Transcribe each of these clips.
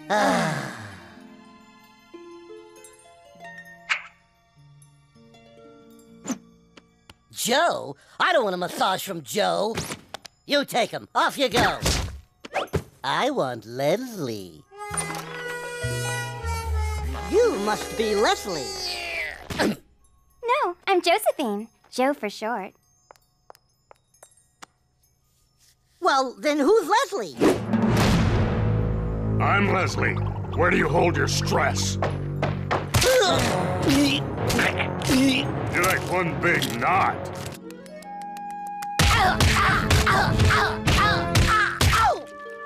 Joe? I don't want a massage from Joe. You take him. Off you go. I want Leslie. You must be Leslie. No, I'm Josephine. Joe for short. Well, then who's Leslie? I'm Leslie. Where do you hold your stress? You're like one big knot. Ow, ow, ow, ow, ow, ow,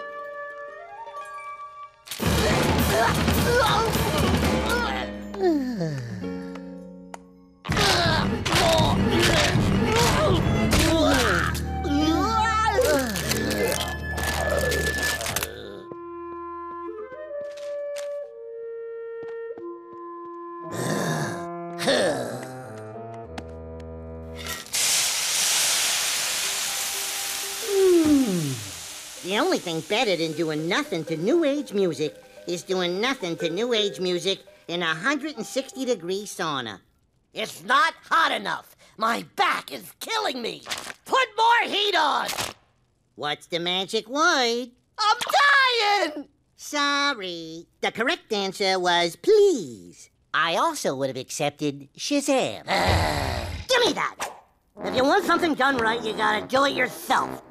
The only thing better than doing nothing to New Age music is doing nothing to New Age music in a 160-degree sauna. It's not hot enough. My back is killing me. Put more heat on. What's the magic word? I'm dying! Sorry. The correct answer was please. I also would have accepted Shazam. Give me that. If you want something done right, you gotta do it yourself.